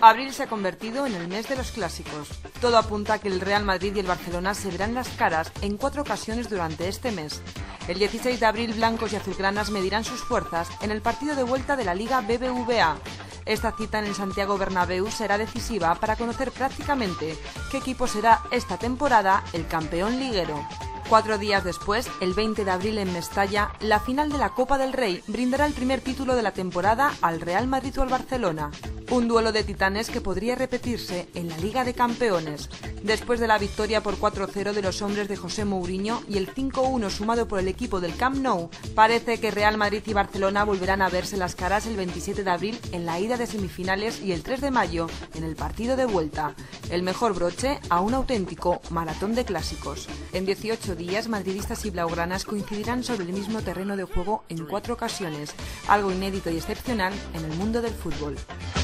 Abril se ha convertido en el mes de los clásicos. Todo apunta a que el Real Madrid y el Barcelona se verán las caras en 4 ocasiones durante este mes. El 16 de abril, blancos y azulgranas medirán sus fuerzas en el partido de vuelta de la Liga BBVA. Esta cita en el Santiago Bernabéu será decisiva para conocer prácticamente qué equipo será esta temporada el campeón liguero. 4 días después, el 20 de abril en Mestalla, la final de la Copa del Rey brindará el primer título de la temporada al Real Madrid o al Barcelona. Un duelo de titanes que podría repetirse en la Liga de Campeones. Después de la victoria por 4-0 de los hombres de José Mourinho y el 5-1 sumado por el equipo del Camp Nou, parece que Real Madrid y Barcelona volverán a verse las caras el 27 de abril en la ida de semifinales y el 3 de mayo en el partido de vuelta. El mejor broche a un auténtico maratón de clásicos. En 18 días, madridistas y blaugranas coincidirán sobre el mismo terreno de juego en 4 ocasiones, algo inédito y excepcional en el mundo del fútbol.